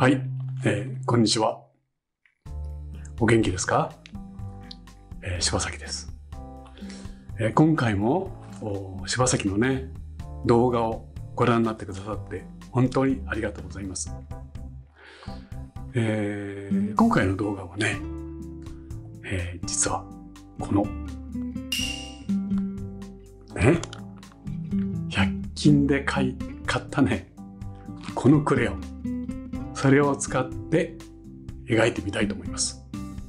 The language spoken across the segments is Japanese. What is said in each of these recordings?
はい、こんにちは。お元気ですか？柴崎です。今回も柴崎のね動画をご覧になってくださって本当にありがとうございます。今回の動画はね、実はこのね100均で買ったねこのクレヨン、それを使って描いてみたいと思います。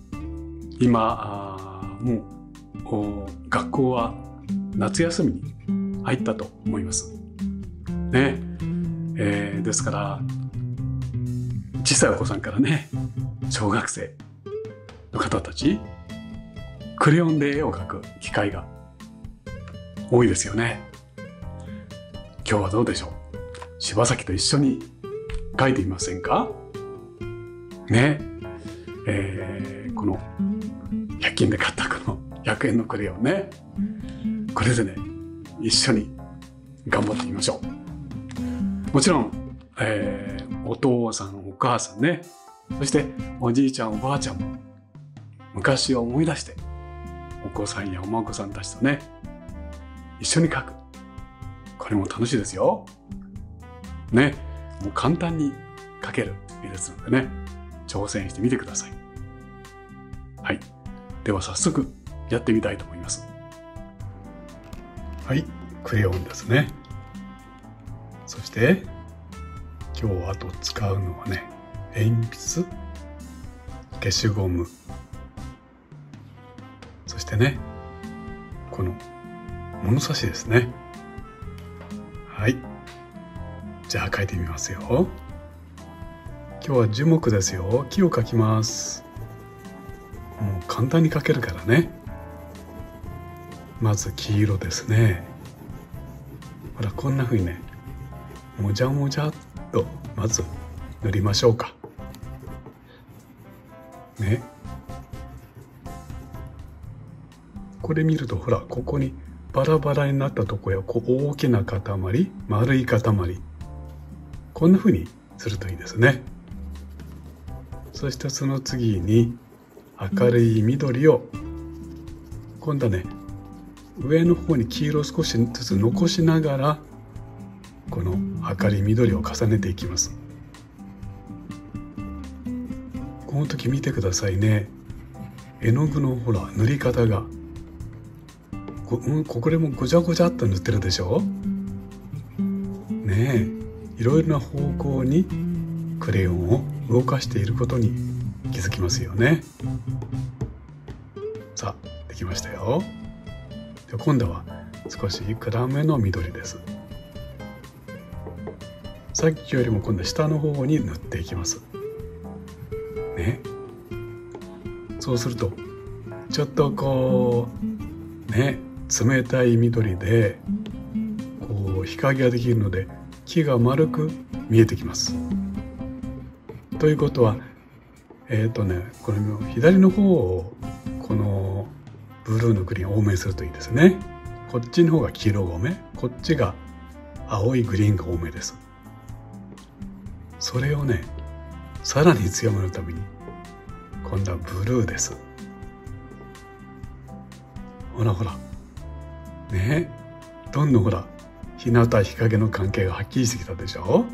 今もう学校は夏休みに入ったと思いますね。ですから小さいお子さんからね小学生の方たち、クレヨンで絵を描く機会が多いですよね。今日はどうでしょう。柴崎と一緒に描いてみませんかね。この100均で買ったこの100円のクレヨンね、これでね一緒に頑張ってみましょう。もちろん、お父さんお母さんね、そしておじいちゃんおばあちゃんも昔を思い出してお子さんやお孫さんたちとね一緒に描く、これも楽しいですよね。もう簡単に描ける絵ですのでね、挑戦してみてください。はい、では早速やってみたいと思います。はい、クレヨンですね。そして今日あと使うのはね、鉛筆、消しゴム、そしてねこの物差しですね。はい、じゃあ描いてみますよ。今日は樹木ですよ。木を描きます。もう簡単に描けるからね。まず黄色ですね。ほらこんな風にねもじゃもじゃっとまず塗りましょうかね。これ見るとほらここにバラバラになったとこや大きな塊、丸い塊、こんな風にするといいですね。そしてその次に明るい緑を今度はね上の方に黄色を少しずつ残しながらこの明るい緑を重ねていきます。この時見てくださいね、絵の具のほら塗り方がこれもごちゃごちゃっと塗ってるでしょね。いろいろな方向にクレヨンを動かしていることに気づきますよね。さあできましたよ。で今度は少し暗めの緑です。さっきよりも今度は下の方に塗っていきますね。そうするとちょっとこうね冷たい緑でこう日陰ができるので木が丸く見えてきます。ということはこの左の方をこのブルーのグリーンを多めにするといいですね。こっちの方が黄色が多め、こっちが青いグリーンが多めです。それをねさらに強めるために今度はブルーです。ほらほらね、どんどんほら日向日陰の関係がはっきりしてきたでしょ。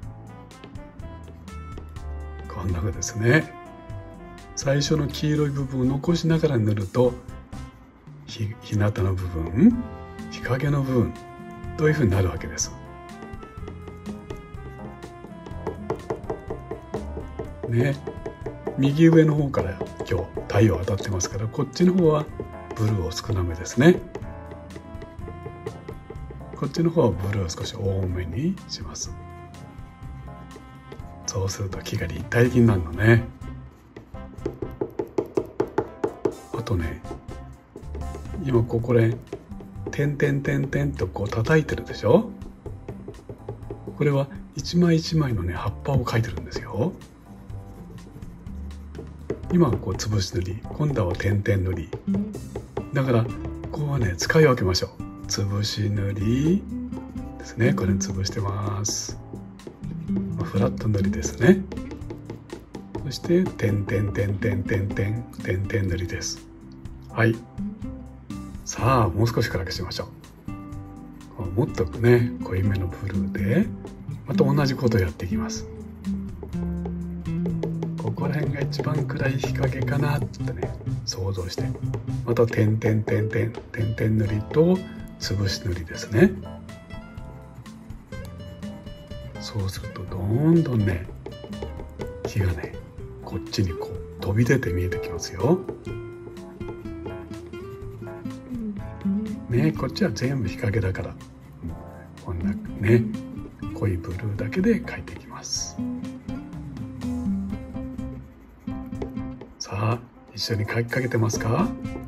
こんな風ですね。最初の黄色い部分を残しながら塗ると日向の部分、日陰の部分という風になるわけです。ね、右上の方から今日太陽当たってますから、こっちの方はブルーを少なめですね。こっちの方はブルーを少し多めにします。そうすると木が立体的になるのね。あとね、今ここで点々点々とこう叩いてるでしょ。これは一枚一枚のね葉っぱを描いてるんですよ。今はこう潰し塗り、今度は点々塗りだから、ここはね使い分けましょう。潰し塗りですね。これ潰してます。フラット塗りですね。 そして点々点々点々点々塗りです。はい。さあもう少し暗くしましょう。もっとね濃いめのブルーでまた同じことをやっていきます。ここら辺が一番暗い日陰かなってね想像して、また点々点々点々塗りと潰し塗りですね。そうするとどんどんね木がねこっちにこう飛び出て見えてきますよ。ね、こっちは全部日陰だからこんなね濃いブルーだけで描いていきます。さあ一緒に描きかけてますか？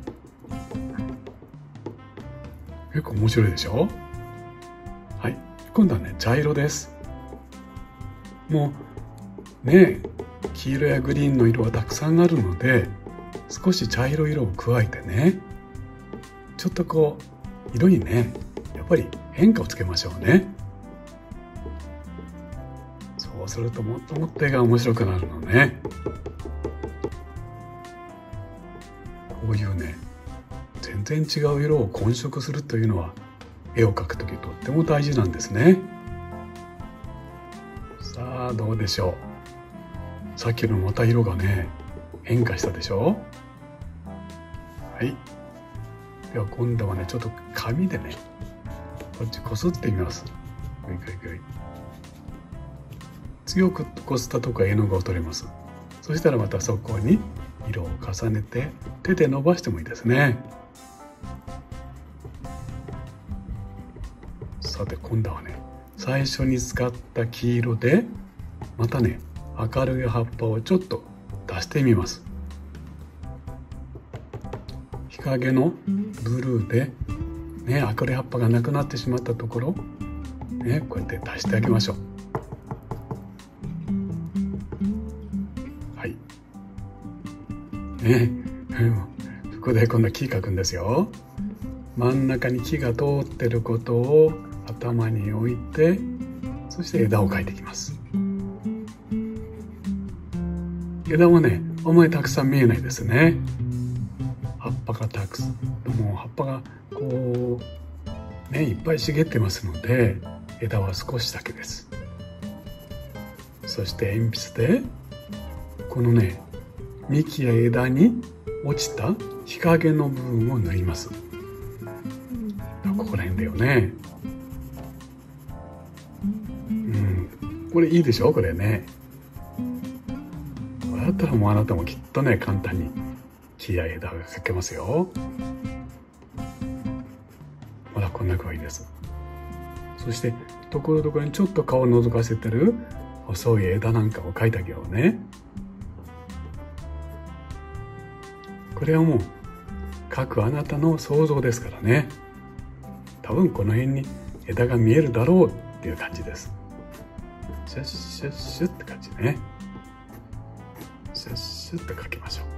結構面白いでしょ？はい、今度はね茶色です。もうね黄色やグリーンの色はたくさんあるので、少し茶色い色を加えてね、ちょっとこう色にねやっぱり変化をつけましょうね。そうするともっともっと絵が面白くなるのね。こういうね全然違う色を混色するというのは絵を描くときとっても大事なんですね。さあどうでしょう。さっきのまた色がね変化したでしょ。はい、では今度はねちょっと紙でねこっちこすってみます。グイグイグイ強くこすったとこは絵の具を取れます。そしたらまたそこに色を重ねて手で伸ばしてもいいですね。さて今度はね最初に使った黄色でまたね明るい葉っぱをちょっと出してみます。日陰のブルーでね明るい葉っぱがなくなってしまったところねこうやって出してあげましょう。はいねここで今度は木描くんですよ。真ん中に木が通ってることを頭に置いて、そして枝を描いていきます。枝はねあまりたくさん見えないですね。葉っぱがたくさんもう葉っぱがこうねいっぱい茂ってますので枝は少しだけです。そして鉛筆でこのね幹や枝に落ちた日陰の部分を塗ります。ここら辺だよね。これいいでしょこれね。これだったらもうあなたもきっとね簡単に木や枝が描けますよ。まだこんな具合です。そしてところどころにちょっと顔を覗かせてる細い枝なんかを描いてあげようね。これはもう描くあなたの想像ですからね。多分この辺に枝が見えるだろうっていう感じです。シュッシュッシュッって感じね。シュッシュッと描きましょ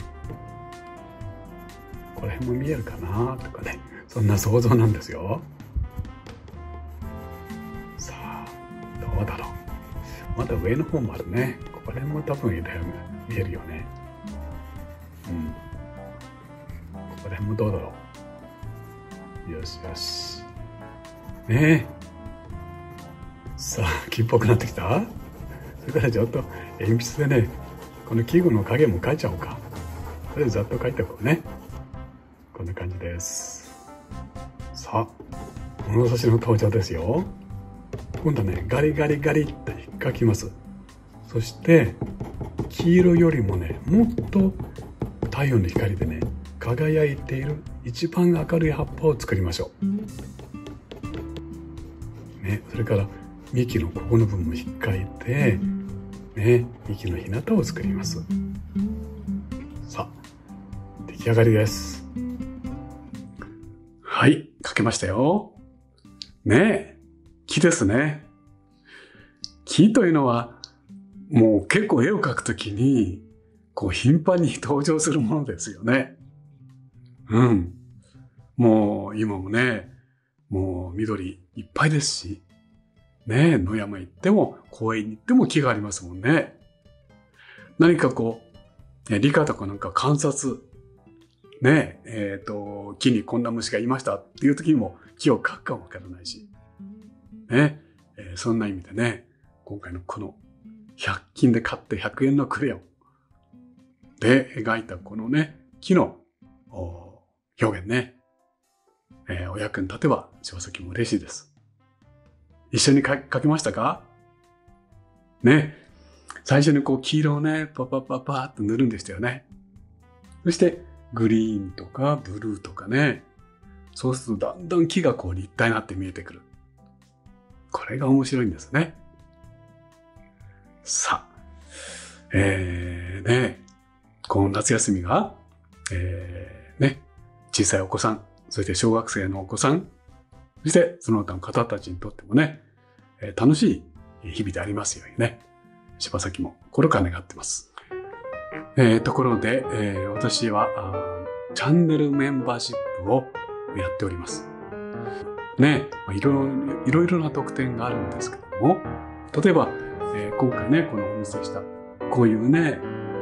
う。この辺も見えるかなとかね、そんな想像なんですよ。さあどうだろう。まだ上の方もあるね。ここら辺も多分枝が見えるよね。ここら辺もどうだろう。よしよしねえ。さあ木っぽくなってきた。それからちょっと鉛筆でねこの器具の影も描いちゃおうか。それでざっと描いておこうね。こんな感じです。さあ物差しの登場ですよ。今度はねガリガリガリって描きます。そして黄色よりもねもっと太陽の光でね輝いている一番明るい葉っぱを作りましょう、ね、それから幹のここの部分も引っかいて、ね、幹の日向を作ります。さあ出来上がりです。はい、描けましたよ。ねえ、木ですね。木というのはもう結構絵を描くときにこう頻繁に登場するものですよね。もう今もね、もう緑いっぱいですし、ね、野山行っても公園に行っても木がありますもんね。 何か理科とかなんか観察、ね、木にこんな虫がいましたっていう時にも木を描くかもわからないし、ね、そんな意味でね、今回のこの100均で買って100円のクレヨンで描いたこのね、木の表現ね、お役に立てば柴崎も嬉しいです。一緒に描きましたかね。最初に黄色をね、パーっと塗るんでしたよね。そしてグリーンとかブルーとかね。そうするとだんだん木が立体になって見えてくる。これが面白いんですね。さあ、この夏休みが、小さいお子さん、そして小学生のお子さん、そしてその他の方たちにとってもね、楽しい日々でありますようにね、柴崎も心から願ってます。ところで、私はチャンネルメンバーシップをやっております。ね、いろいろな特典があるんですけども、例えば、今回ね、このお見せした、こういうね、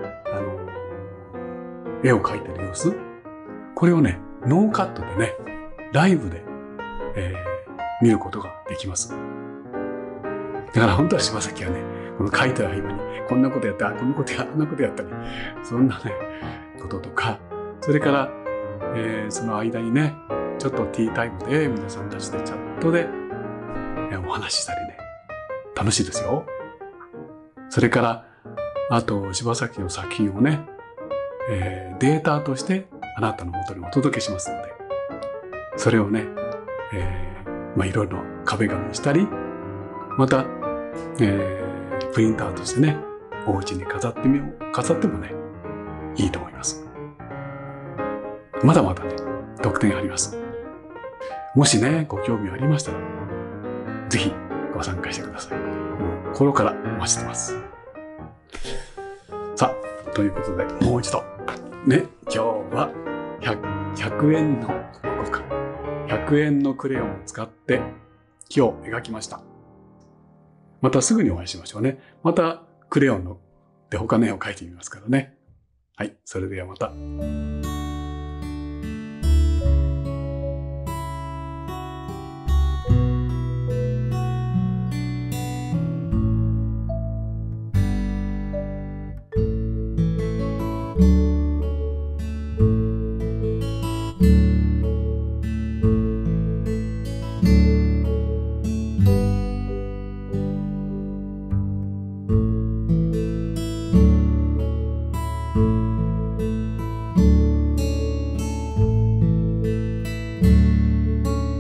絵を描いてる様子、これをね、ノーカットでね、ライブで、見ることができます。だから本当は柴崎はね、この描いてる合間に、こんなことやった、こんなことや、あんなことやったり、そんなね、こととか、それから、その間にね、ちょっとティータイムで皆さんたちでチャットで、お話ししたりね、楽しいですよ。それから、あと、柴崎の作品をね、データとしてあなたの元にお届けしますので、それをね、いろいろ壁紙にしたり、また、プリンターとしてね、お家に飾ってもね、いいと思います。まだまだね、特典あります。もしね、ご興味ありましたら、ぜひご参加してください。もう心からお待ちしてます。さあ、ということで、もう一度、ね、今日は100円の、100円のクレヨンを使って木を描きました。またすぐにお会いしましょうね。またクレヨンで他の絵を描いてみますからね。はい、それではまた。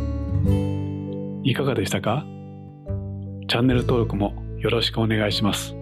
いかがでしたか？チャンネル登録もよろしくお願いします。